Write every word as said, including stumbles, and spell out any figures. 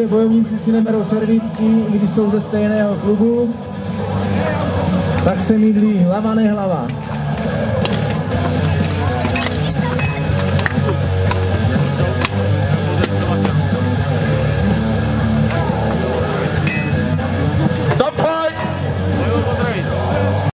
že bojovníci si neberou servítky, i když jsou ze stejného klubu, tak se mydlí hlava nehlava.